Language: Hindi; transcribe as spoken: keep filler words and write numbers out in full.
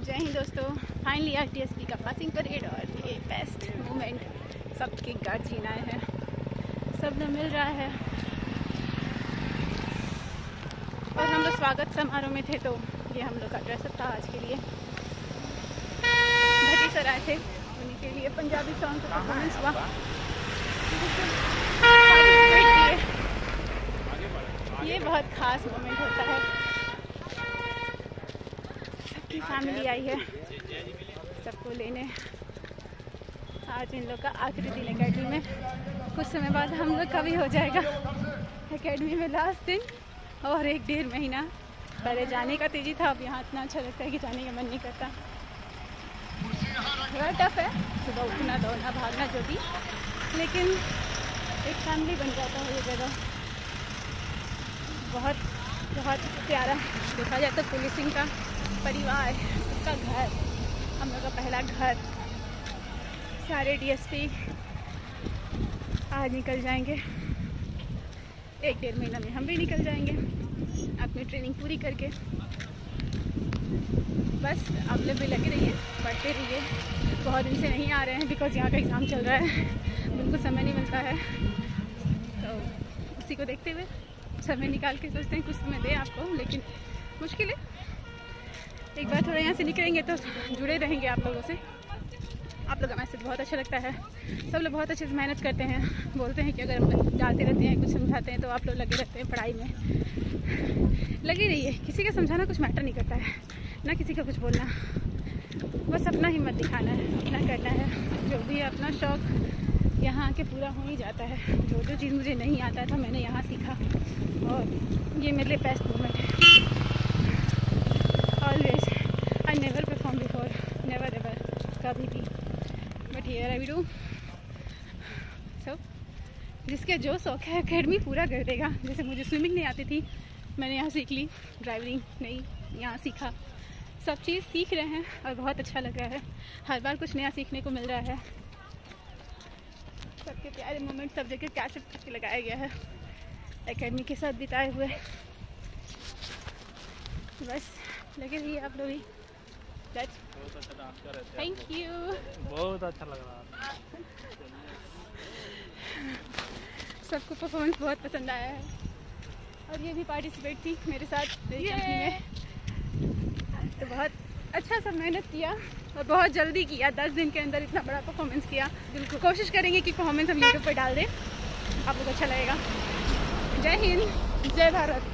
जय हिंद दोस्तों, finally R T S P का पासिंग परेड और ये बेस्ट मोमेंट सबके गार्ड जीना है, सब लोग मिल रहा है। और हम लोग स्वागत समारोह में थे तो ये हम लोग का ड्रेसअप था आज के लिए। भट्टी सर आए थे, उन्हीं के लिए पंजाबी सॉन्ग का परफॉर्मेंस हुआ। ये बहुत खास मोमेंट होता है, सबकी फैमिली आई है सबको लेने। आज इन लोग का आखिरी दिन एकेडमी में, कुछ समय बाद हम लोग का भी हो जाएगा एकेडमी में लास्ट दिन। और एक डेढ़ महीना पहले जाने का तेजी था, अब यहाँ इतना अच्छा लगता है कि जाने का मन नहीं करता। थोड़ा टफ है सुबह उठना, दौड़ना, भागना जो भी, लेकिन एक फैमिली बन जाता है ये जगह। बहुत बहुत प्यारा देखा जाए तो पुलिसिंग का परिवार, उसका घर, हम लोग का पहला घर। सारे डी एस पी आज निकल जाएंगे, एक डेढ़ महीना में हम भी निकल जाएंगे अपनी ट्रेनिंग पूरी करके। बस आप लोग भी लगे रहिए, पढ़ते रहिए। बहुत दिन से नहीं आ रहे हैं बिकॉज यहाँ का एग्ज़ाम चल रहा है, बिल्कुल समय नहीं मिलता है, तो उसी को देखते हुए समय निकाल के सोचते हैं कुछ समय दें आपको, लेकिन मुश्किल है। एक बार थोड़ा यहाँ से निकलेंगे तो जुड़े रहेंगे आप लोगों से। आप लोगों का मैसेज बहुत अच्छा लगता है, सब लोग बहुत अच्छे से मेहनत करते हैं, बोलते हैं कि अगर हम डालते रहते हैं, कुछ समझाते हैं तो आप लोग लगे रहते हैं पढ़ाई में। लगे रहिए, किसी का समझाना कुछ मैटर नहीं करता है, ना किसी का कुछ बोलना, बस अपना हिम्मत दिखाना है, अपना करना है। जो भी अपना शौक़ यहाँ आके पूरा हो ही जाता है। जो जो चीज़ मुझे नहीं आता था मैंने यहाँ सीखा, और ये मेरे लिए बेस्ट मोमेंट है। Always I never perform before, never ever, कभी भी, but here I do. So जिसके जो शौक है एकेडमी पूरा कर देगा। जैसे मुझे स्विमिंग नहीं आती थी, मैंने यहाँ सीख ली, ड्राइविंग नहीं यहाँ सीखा, सब चीज़ सीख रहे हैं और बहुत अच्छा लग रहा है। हर बार कुछ नया सीखने को मिल रहा है। सबके प्यारे मोमेंट सब जगह कैचअप करके लगाया गया है एकेडमी के साथ बिताए हुए। बस लगे रहिए आप लोग भी। थैंक यू, बहुत अच्छा लग रहा है। सबको परफॉर्मेंस बहुत पसंद आया है, और ये भी पार्टिसिपेट थी मेरे साथ मेरी कंपनी में, तो बहुत अच्छा सा मेहनत किया और बहुत जल्दी किया। दस दिन के अंदर इतना बड़ा परफॉर्मेंस किया। बिल्कुल कोशिश करेंगे कि परफॉर्मेंस हम यूट्यूब पर डाल दें, आप लोग अच्छा लगेगा। जय हिंद, जय भारत।